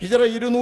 ഹിജ്റ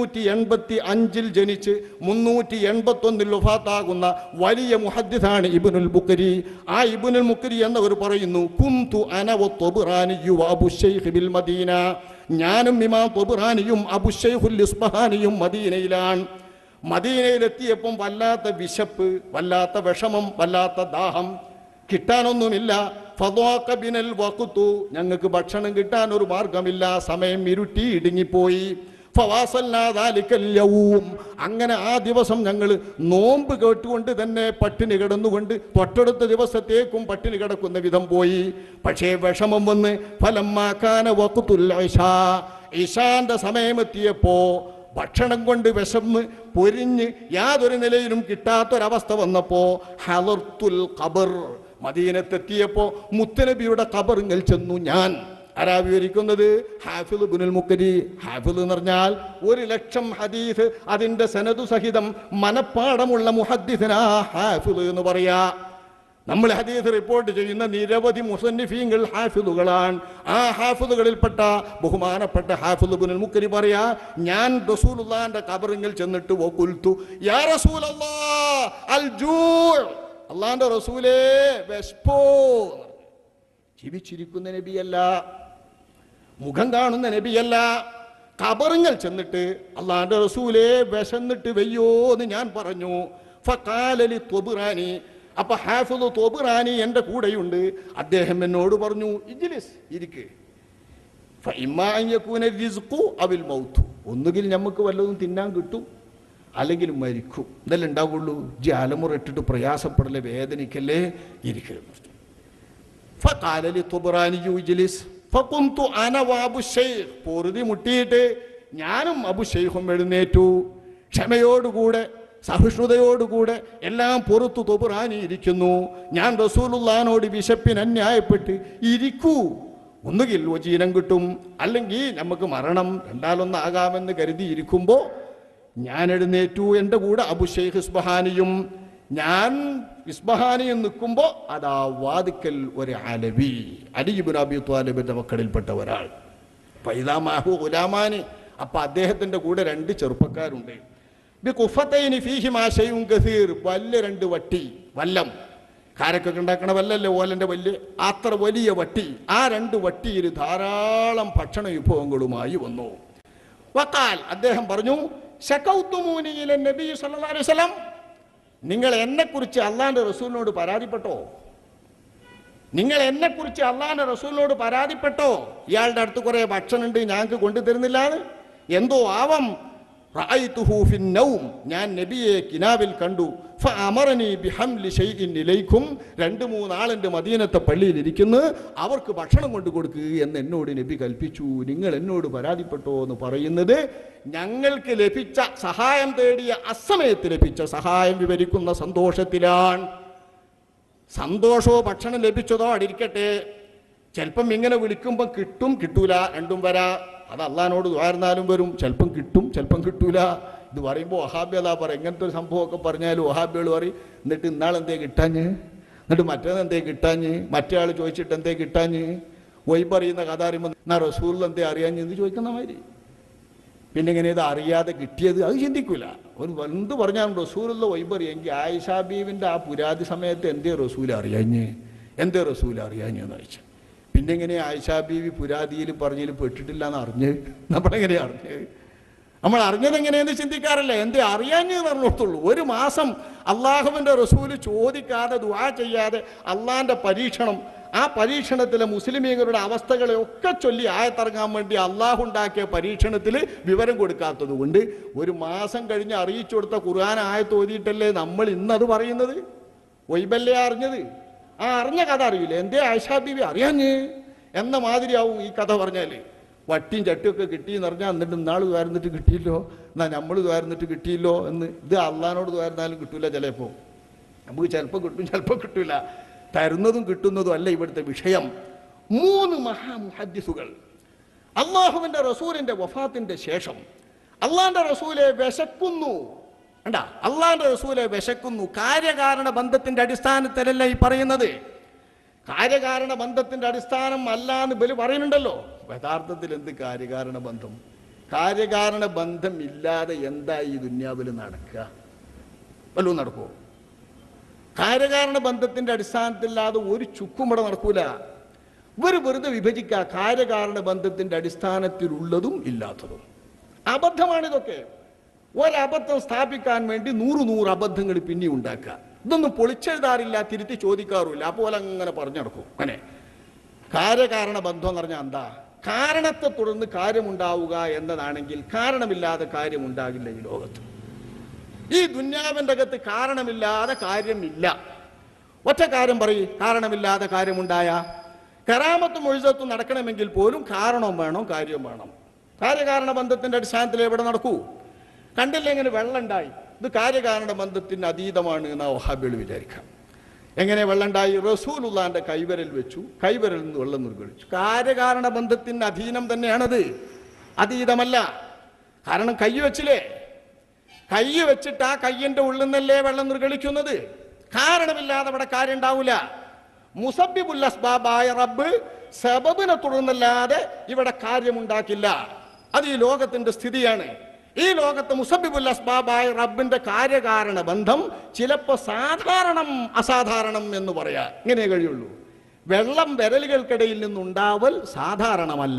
285 ജനിച്ച് 381 വഫാത്താകുന്ന വലിയ മുഹദ്ദിസാണ് ഇബ്നുൽ മുഖരി. ആ ഇബ്നുൽ മുഖരി എന്നവർ പറയുന്നു, കുന്തു അന വത്തൊബ്റാനിയു അബുശൈഖ് ബിൽ മദീന, ഞാനും ഇമാം തൊബ്റാനിയും അബുശൈഖുൽ ഇസ്ബഹാനിയും മദീനയിലാണ്. മദീനയിലെത്തിയപ്പം വല്ലാത്ത വിശപ്പ്, വല്ലാത്ത വിഷമം, വല്ലാത്ത ദാഹം, കിട്ടാനൊന്നുമില്ല. ഫദ്വാഖ ബിനൽ വഖ്തു, ഞങ്ങൾക്ക് ഭക്ഷണം കിട്ടാൻ ഒരു മാർഗമില്ല, സമയം ഇരുട്ടി ഇടുങ്ങിപ്പോയി. ഫവാസൽനാ ദാലിക്കൽ യൗം, അങ്ങനെ ആ ദിവസം ഞങ്ങൾ നോമ്പ് കേട്ടുകൊണ്ട് തന്നെ പട്ടിണി കിടന്നുകൊണ്ട് തൊട്ടടുത്ത ദിവസത്തേക്കും പട്ടിണി കിടക്കുന്ന വിധം പോയി. പക്ഷേ വിഷമം വന്ന് ഫലമ്മാ കാന വഖ്തുൽ ഇശാ, ഇശാന്റെ സമയമെത്തിയപ്പോ ഭക്ഷണം കൊണ്ട് വിശന്ന് പൊരിഞ്ഞ് യാതൊരു നിലയിലും കിട്ടാത്തൊരവസ്ഥ വന്നപ്പോ ഹളർത്തുൽ ഖബർ, മദീനത്തെത്തിയപ്പോ മുത്തനബിയുടെ ഖബറിൽ ചെന്നു ഞാൻ. ആരാ വിവരിക്കുന്നത്? ഹാഫിദ് ഇബ്നുൽ മുഖരി. ഹാഫിദ് എന്ന് പറഞ്ഞാൽ 1,00,000 ഹദീസ് അതിന്റെ സനദു സഹിതം മനപ്പാടമുള്ള മുഹദ്ദിസനാ ഹാഫിദ് എന്ന് പറയാ. നമ്മൾ ഹദീസ് റിപ്പോർട്ട് ചെയ്യുന്ന നിരവധി മുസന്നിഫീങ്ങൾ ഹാഫിദുകളാണ്. ആ ഹാഫിദുകളിൽപ്പെട്ട ബഹുമാനപ്പെട്ട ഹാഫിദ് ഇബ്നുൽ മുഖരി പറയാ, ഞാൻ റസൂലുള്ളാഹിന്റെ ഖബറിൽ ചെന്നിട്ട് വഖുൽതു യാ റസൂലല്ലാഹ് അൽ ജൂ, അല്ലാഹുവിന്റെ റസൂലേ വിശപ്പോ. ജീവിച്ചിരിക്കുന്ന നബിയല്ല, മുഖം കാണുന്ന നബിയല്ല. ഖബറിൽ ചെന്നിട്ട് അല്ലാഹുവിന്റെ റസൂലേ വിശന്നിട്ട് വയ്യോ എന്ന് ഞാൻ പറഞ്ഞു. ഫഖാല ലി ത്വബ്റാനി, അപ്പൊ ഹാഫിദ് ത്വബ്റാനി എൻ്റെ കൂടെയുണ്ട്. അദ്ദേഹം എന്നോട് പറഞ്ഞു, ഇജ്ലിസ്, ഇരിക്ക്. ഫഇമ്മാ അൻ യകൂന റിസ്ഖു അവിൽ മൗത്ത്, ഒന്നുകിൽ നമുക്ക് വല്ലതും തിന്നാൻ കിട്ടും, അല്ലെങ്കിൽ മരിക്കും, ഇതെല്ലാം ഉണ്ടാവുള്ളൂ. ജാലമുറിട്ടിട്ട് പ്രയാസപ്പെടലേ, വേദനിക്കല്ലേ, ഇരിക്കുന്നു. ഫഖാല ലി ത്വബ്റാനി ഇജ്ലിസ് ഫഖുംതു അന വഅബു ശൈഖ്, പൊറുതി മുട്ടിയിട്ട് ഞാനും അബു ശൈഖും എഴുന്നേറ്റു. ക്ഷമയോടുകൂടെ സഹിഷ്ണുതയോടുകൂടെ എല്ലാം പുറത്തു ത്വബ്റാനി ഇരിക്കുന്നു. ഞാൻ റസൂലുള്ളാഹിനോട് വിശപ്പിന് അന്യായപ്പെട്ട് ഇരിക്കൂ, ഒന്നുകിൽ വജീനം കിട്ടും, അല്ലെങ്കിൽ നമുക്ക് മരണം, രണ്ടാലൊന്നാകാമെന്ന് കരുതി ഇരിക്കുമ്പോൾ ഞാൻ എഴുന്നേറ്റു. എൻ്റെ കൂടെ അബു ശൈഖ് ഇസ്ബഹാനിയും. ഞാൻ ഇസ്ബഹാനിയും നിൽക്കുമ്പോൾ അതാ വാദിക്കൽ ഒരു അലവി, അലി ഇബ്നു അബി ത്വാലിബിന്റെ മക്കളിൽപ്പെട്ട ഒരാൾ. ഫൈദാ മാഹു ഗുലാമാനി, അപ്പൊ അദ്ദേഹത്തിന്റെ കൂടെ 2 ചെറുപ്പക്കാരുണ്ട്. ബിഖുഫതൈനി ഫീഹിമാ ശൈഉൻ കസീർ, വലിയ 2 വട്ടി, വല്ലം, കാരക്കൊക്കെ ഉണ്ടാക്കണ വല്ലല്ലേ ഓലന്റെ വലിയ, അത്ര വലിയ വട്ടി. ആ 2 വട്ടിയിൽ ധാരാളം ഭക്ഷണ വിഭവങ്ങളുമായി വന്നു. വഖാൽ, അദ്ദേഹം പറഞ്ഞു, ശകൗതുമൂനി ഇല നബി സല്ലല്ലാഹു അലൈഹി വസല്ലം, നിങ്ങൾ എന്നെക്കുറിച്ച് അള്ളാന്റെ റസൂലിനോട് പരാതിപ്പെട്ടോ? നിങ്ങൾ എന്നെക്കുറിച്ച് അള്ളാന്റെ റസൂലിനോട് പരാതിപ്പെട്ടോ? ഇയാളുടെ അടുത്ത് കുറെ ഭക്ഷണം ഉണ്ട്, ഞങ്ങൾക്ക് കൊണ്ടുതരുന്നില്ല. എന്തോ ആവം. റഅയ്തുഹു ഫിൻ നൗം, ഞാൻ നബിയെ കിനാവിൽ കണ്ടു. ഫഅമറനി ബിഹംലി ശൈഇൻ ഇലൈക്കും, 2-3 ആളുണ്ട് മദീനത്തെ പള്ളിയിൽ ഇരിക്കുന്നു, അവർക്ക് ഭക്ഷണം കൊണ്ടു കൊടുക്കുക എന്ന് എന്നോട് നബി കൽപ്പിച്ചു. നിങ്ങൾ എന്നോട് പരാതിപ്പെട്ടോ എന്ന് പറയുന്നത് ഞങ്ങൾക്ക് ലഭിച്ച സഹായം, തേടിയ അസമയത്ത് ലഭിച്ച സഹായം വിവരിക്കുന്ന സന്തോഷത്തിലാണ്. സന്തോഷമോ ഭക്ഷണം ലഭിച്ചതോ അടിരിക്കട്ടെ, ചിലപ്പം ഇങ്ങനെ വിളിക്കുമ്പോൾ കിട്ടും കിട്ടൂല, രണ്ടും വരാ. അത് അള്ളാഹിനോട് ദ്വാരുന്നാലും വരും, ചിലപ്പം കിട്ടും ചിലപ്പം കിട്ടൂല. ഇത് പറയുമ്പോൾ വഹാബി അതാ പറയും, ഇങ്ങനത്തെ ഒരു സംഭവമൊക്കെ പറഞ്ഞാലും വഹാബികൾ പറയും, എന്നിട്ട് ഇന്നാളെന്തേ കിട്ടാഞ്ഞ്, എന്നിട്ട് മറ്റേതെന്തേ കിട്ടാഞ്ഞ്, മറ്റേ ആൾ ചോദിച്ചിട്ട് എന്തേ കിട്ടാഞ്ഞ്, വൈ പറയുന്ന കഥ അറിയുമ്പോൾ എന്നാ റസൂൽ എന്തേ അറിയാഞ്ഞ് എന്ന് ചോദിക്കുന്ന മാതിരി. പിന്നെ ഇങ്ങനെ ഇത് അറിയാതെ കിട്ടിയത് അത് ചിന്തിക്കൂല. ഒരു എന്ത് പറഞ്ഞാലും റസൂലുള്ള വൈബറിയെങ്കിൽ ആയിഷാ ബീവിൻ്റെ ആ പുരാതി സമയത്ത് എന്തേ റസൂൽ അറിയാഞ്ഞ്, എന്തേ റസൂൽ അറിയാഞ്ഞെന്ന് ചോദിച്ചു. പിന്നെ എങ്ങനെ ആയിഷാ ബീവി പുരാതിയിലും പറഞ്ഞതിലും പെട്ടിട്ടില്ല എന്ന് അറിഞ്ഞ് നമ്മളെങ്ങനെയാണ് അറിഞ്ഞത്? നമ്മൾ അറിഞ്ഞത് എങ്ങനെയെന്ന് ചിന്തിക്കാറില്ല. എന്തേ അറിയാഞ്ഞെന്ന് പറഞ്ഞോളത്തുള്ളൂ. 1 മാസം അള്ളാഹുവിൻ്റെ റസൂല് ചോദിക്കാതെ ദുആ ചെയ്യാതെ അള്ളാഹിൻ്റെ പരീക്ഷണം, ആ പരീക്ഷണത്തിലെ മുസ്ലിമീങ്ങളുടെ അവസ്ഥകളെ ഒക്കെ ചൊല്ലി ആയത്തിറങ്ങാൻ വേണ്ടി അള്ളാഹു ഉണ്ടാക്കിയ പരീക്ഷണത്തിൽ വിവരം കൊടുക്കാത്തത് കൊണ്ട് 1 മാസം കഴിഞ്ഞ് അറിയിച്ചു കൊടുത്ത ഖുർആൻ ആയത്ത് ഓതിയിട്ടല്ലേ നമ്മൾ ഇന്നത് പറയുന്നത്. ഒയ്ബല്ലേ അറിഞ്ഞത്? ആ അറിഞ്ഞ കഥ അറിയില്ല, എന്തേ ആയിഷാ ബീവി അറിയാഞ്ഞ് എന്ന മാതിരിയാവും ഈ കഥ പറഞ്ഞാൽ. വട്ടിയും ചട്ടിയൊക്കെ കിട്ടിയെന്ന് പറഞ്ഞാൽ എന്നിട്ട് ഇന്നാൾ ദ്വാരുന്നിട്ട് കിട്ടിയില്ലോ, എന്നാൽ നമ്മൾ ദ്വാരുന്നിട്ട് കിട്ടിയില്ലോ എന്ന്. ഇത് അള്ളാഹിനോട് ദ്വാരുന്നാലും കിട്ടൂല, ചിലപ്പോൾ നമുക്ക് ചിലപ്പോൾ കിട്ടും ചിലപ്പോൾ കിട്ടൂല. തരുന്നതും കിട്ടുന്നതും അല്ല ഇവിടുത്തെ വിഷയം. 3 മഹാമുഹദ്ദിസുകൾ അള്ളാഹുവിൻ്റെ റസൂലിൻ്റെ വഫാത്തിൻ്റെ ശേഷം അള്ളാഹിൻ്റെ റസൂലെ വിശക്കുന്നു. കണ്ട, അള്ളാഹിൻ്റെ റസൂലെ വിശക്കുന്നു. കാര്യകാരണ ബന്ധത്തിൻ്റെ അടിസ്ഥാനത്തിലല്ല ഈ പറയുന്നത്. കാര്യകാരണ ബന്ധത്തിൻ്റെ അടിസ്ഥാനം അല്ല എന്ന് ബലി പറയുന്നുണ്ടല്ലോ. യഥാർത്ഥത്തിൽ എന്ത് കാര്യകാരണ ബന്ധം? കാര്യകാരണ ബന്ധം ഇല്ലാതെ എന്താ ഈ ദുന്യാവിൽ നടക്കുക? വല്ലതും നടക്കുമോ? കാര്യകാരണ ബന്ധത്തിന്റെ അടിസ്ഥാനത്തില്ലാതെ ഒരു ചുക്കും ഇവിടെ നടക്കൂല. ഇവർ വെറുതെ വിഭജിക്കുക കാര്യകാരണ ബന്ധത്തിന്റെ അടിസ്ഥാനത്തിലുള്ളതും ഇല്ലാത്തതും. അബദ്ധമാണിതൊക്കെ. ഒരബദ്ധം സ്ഥാപിക്കാൻ വേണ്ടി 100 അബദ്ധങ്ങൾ പിന്നെ ഉണ്ടാക്കുക. ഇതൊന്നും പൊളിച്ചെഴുതാറില്ല, തിരുത്തി ചോദിക്കാറുമില്ല, അപ്പോൾ അങ്ങനെ പറഞ്ഞു നടക്കും. അങ്ങനെ കാര്യകാരണ ബന്ധം എന്ന് പറഞ്ഞാൽ എന്താ? കാരണത്തെ തുടർന്ന് കാര്യമുണ്ടാവുക എന്നതാണെങ്കിൽ കാരണമില്ലാതെ കാര്യമുണ്ടാകില്ല ഈ ലോകത്ത്. ഈ ദുന്യാവിൻ്റെ അകത്ത് കാരണമില്ലാതെ കാര്യമില്ല. ഒറ്റ കാര്യം പറയും, കാരണമില്ലാതെ കാര്യമുണ്ടായ കറാമത്തും മുഴുവത്തും നടക്കണമെങ്കിൽ പോലും കാരണവും വേണം, കാര്യവും വേണം. കാര്യകാരണ ബന്ധത്തിന്റെ അടിസ്ഥാനത്തിൽ എവിടെ നടക്കൂ? കണ്ടില്ല എങ്ങനെ വെള്ളം ഉണ്ടായി? ഇത് കാര്യകാരണ ബന്ധത്തിന് അതീതമാണ് എന്നാ വഹാബികൾ വിചാരിക്കാം. എങ്ങനെ വെള്ളം ഉണ്ടായി? റസൂലുള്ളാന്റെ കൈവിരൽ വെച്ചു, കൈവിരലിൽ നിന്ന് വെള്ളം നിർഗളിച്ചു. കാര്യകാരണ ബന്ധത്തിന് അധീനം തന്നെയാണത്, അതീതമല്ല. കാരണം കൈ വെച്ചില്ലേ, കൈ വെച്ചിട്ട് ആ കയ്യന്റെ ഉള്ളിൽ നിന്നല്ലേ വെള്ളം നിർഗളിക്കുന്നത്. കാരണമില്ലാതെ അവിടെ കാര്യം ഉണ്ടാവില്ല. മുസബ്ബിബുൽ അസ്ബാബായ റബ്ബ് സബബിനെ തുടർന്നല്ലാതെ ഇവിടെ കാര്യമുണ്ടാക്കില്ല. അത് ഈ ലോകത്തിന്റെ സ്ഥിതിയാണ്. ഈ ലോകത്ത് മുസബ്ബിബുൽ അസ്ബാബായ റബ്ബിന്റെ കാര്യകാരണ ബന്ധം ചിലപ്പോൾ സാധാരണം അസാധാരണം എന്ന് പറയാ. ഇങ്ങനെ കഴിയുള്ളൂ. വെള്ളം വിരലുകൾക്കിടയിൽ നിന്നുണ്ടാവൽ സാധാരണമല്ല,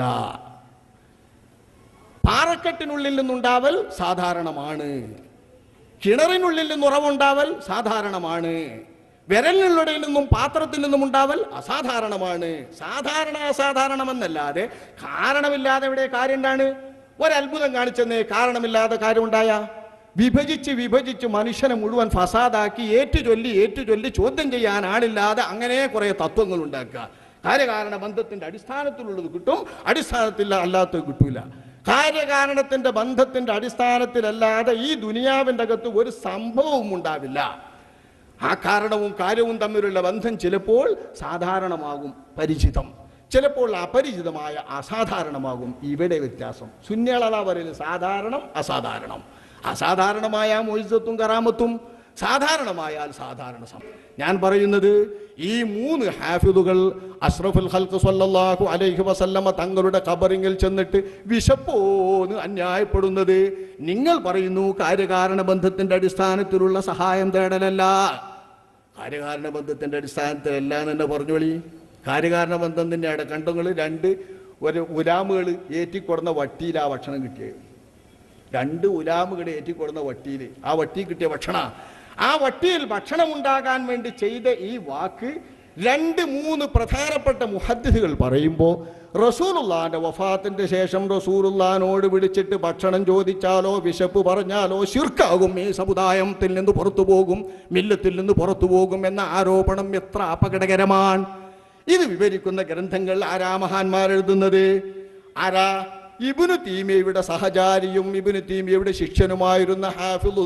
പാറക്കെട്ടിനുള്ളിൽ നിന്നുണ്ടാവൽ സാധാരണമാണ്, കിണറിനുള്ളിൽ നിന്ന് ഉറവുണ്ടാവൽ സാധാരണമാണ്, വിരലിനുള്ളിൽ നിന്നും പാത്രത്തിൽ നിന്നും ഉണ്ടാവൽ അസാധാരണമാണ്. സാധാരണ അസാധാരണമെന്നല്ലാതെ കാരണമില്ലാതെ ഇവിടെ കാര്യം എന്താണ്? ഒരത്ഭുതം കാണിച്ചെന്നേ കാരണമില്ലാതെ കാര്യമുണ്ടായ? വിഭജിച്ച് മനുഷ്യനെ മുഴുവൻ ഫസാദാക്കി ഏറ്റുചൊല്ലി ചോദ്യം ചെയ്യാൻ ആളില്ലാതെ അങ്ങനെ കുറെ തത്വങ്ങൾ ഉണ്ടാക്കുക. കാര്യകാരണ ബന്ധത്തിന്റെ അടിസ്ഥാനത്തിലുള്ളത് കിട്ടും, അടിസ്ഥാനത്തിൽ അല്ലാത്തത് കിട്ടൂല. കാര്യകാരണത്തിന്റെ ബന്ധത്തിന്റെ അടിസ്ഥാനത്തിലല്ലാതെ ഈ ദുനിയാവിൻ്റെ അകത്ത് ഒരു സംഭവവും ഉണ്ടാവില്ല. ആ കാരണവും കാര്യവും തമ്മിലുള്ള ബന്ധം ചിലപ്പോൾ സാധാരണമാകും, പരിചിതം, ചിലപ്പോൾ അപരിചിതമായ അസാധാരണമാകും. ഇവിടെ വ്യത്യാസം. സുന്നികളതാ പറയുന്നത് സാധാരണം അസാധാരണം. അസാധാരണമായ മുഇസ്സത്തും കറാമത്തും സാധാരണമായാൽ സാധാരണ. ഞാൻ പറയുന്നത് ഈ 3 ഹാഫിദുകൾ അഷ്റഫുൽ ഖൽഖ് സ്വല്ലല്ലാഹു അലൈഹി വസല്ലമ തങ്ങളുടെ ഖബറിൽ ചെന്നിട്ട് വിശപ്പോന്ന് അന്യായപ്പെടുന്നത് നിങ്ങൾ പറയുന്നു കാര്യകാരണ ബന്ധത്തിന്റെ അടിസ്ഥാനത്തിലുള്ള സഹായം തേടലല്ല. കാര്യകാരണ ബന്ധത്തിന്റെ അടിസ്ഥാനത്തിലല്ല എന്ന് പറഞ്ഞോളി. കാര്യകാരണ ബന്ധം തന്നെയാണ്. കണ്ടങ്ങൾ 2 ഉലാമുകൾ ഏറ്റിക്കൊടുന്ന വട്ടിയിൽ ആ ഭക്ഷണം കിട്ടിയത്. 2 ഉലാമുകൾ ഏറ്റിക്കൊടുന്ന വട്ടിയിൽ ആ വട്ടി കിട്ടിയ ഭക്ഷണം, ആ വട്ടിയിൽ ഭക്ഷണം ഉണ്ടാകാൻ വേണ്ടി ചെയ്ത ഈ വാക്ക് 2-3 പ്രധാനപ്പെട്ട മുഹദ്ദിസുകൾ പറയുമ്പോൾ റസൂലുള്ളാന്റെ വഫാത്തിന്റെ ശേഷം റസൂലുള്ളാനോട് വിളിച്ചിട്ട് ഭക്ഷണം ചോദിച്ചാലോ വിശപ്പ് പറഞ്ഞാലോ ശിർക്കാകും, ഈ സമുദായത്തിൽ നിന്ന് പുറത്തു പോകും, മില്ലത്തിൽ നിന്ന് പുറത്തു പോകും എന്ന ആരോപണം എത്ര അപകടകരമാണ്. ഇത് വിവരിക്കുന്ന ഗ്രന്ഥങ്ങൾ ആരാ മഹാന്മാരെഴുതുന്നത്? ആരാ? ഇബ്നു തീമിയയുടെ സഹചാരിയും ഇബ്നു തീമിയയുടെ ശിഷ്യനുമായിരുന്ന ഹാഫിദുൽ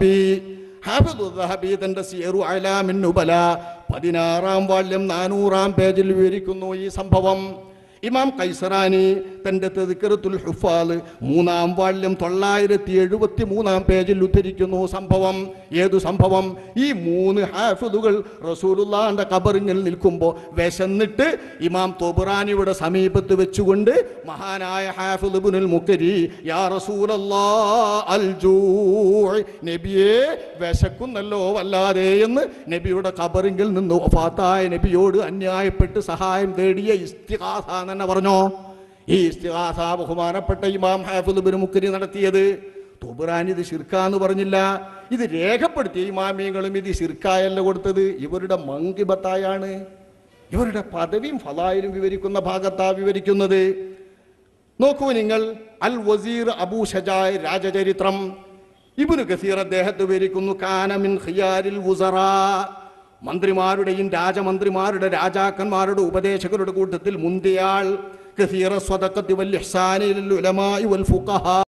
ദഹബി തന്റെ സിയറു അലാമിൻ നുബല 16-ാം വാള്യം 400-ാം പേജിൽ വിവരിക്കുന്നു ഈ സംഭവം. ഇമാം കൈസറാനി തന്റെ തദ്കിറത്തുൽ ഹുഫാദ് 3-ാം വാള്യം 973-ാം പേജിൽ ഉദ്ധരിക്കുന്നു സംഭവം. ഏതു സംഭവം? ഈ 3 ഹാഫിദുകൾ റസൂലുള്ളാഹിന്റെ ഖബറിൽ നിൽക്കുമ്പോൾ വിശന്നിട്ട് ഇമാം തൊബറാനിയുടെ സമീപത്ത് വെച്ചുകൊണ്ട് മഹാനായ ഹാഫിദ് ഇബ്നുൽ മുഖരി യാ റസൂലല്ലാഹ് അൽ ജൂഅ്, നബിയെ വിശക്കുന്നല്ലോ വല്ലാതെ എന്ന് നബിയുടെ ഖബറിൽ നിന്ന് വഫാത്തായ നബിയോട് അന്യായപ്പെട്ട് സഹായം തേടിയ ഇസ്തിഗാസ തന്നെ പറഞ്ഞോ. ഈ ഇസ്തിഗാസ ബഹുമാനപ്പെട്ട ഇമാം ഹാഫിദ് ഇബ്നു മുഖരി നടത്തിയത്. തൊബറാനി ഇത് ശിർക്കാന്ന് പറഞ്ഞില്ല. ഇത് രേഖപ്പെടുത്തിയ ഇമാമിയങ്ങളും ഇത് ശിർക്കായല്ല കൊടുത്തത്, ഇവരുടെ മങ്കിബത്തായാണ്, ഇവരുടെ പദവിയും ഫളായിലും വിവരിക്കുന്ന ഭാഗത്താ വിവരിക്കുന്നത്. നോക്കൂ നിങ്ങൾ, അൽ വസീർ അബൂ ഷജായ് രാജചരിത്രം ഇബ്നു കസീർ അദ്ദേഹത്തെ വിവരിക്കുന്നു. കാന മിൻ ഖിയാരിൽ വുസറാ, മന്ത്രിമാരുടെയും രാജമന്ത്രിമാരുടെ രാജാക്കന്മാരുടെ ഉപദേശകരുടെ കൂട്ടത്തിൽ മുന്തിയാൾ. കസീറ സ്വദഖത്തി വൽ ഇഹ്സാനി ലിൽ ഉലമാഇ വൽ ഫുഖഹാ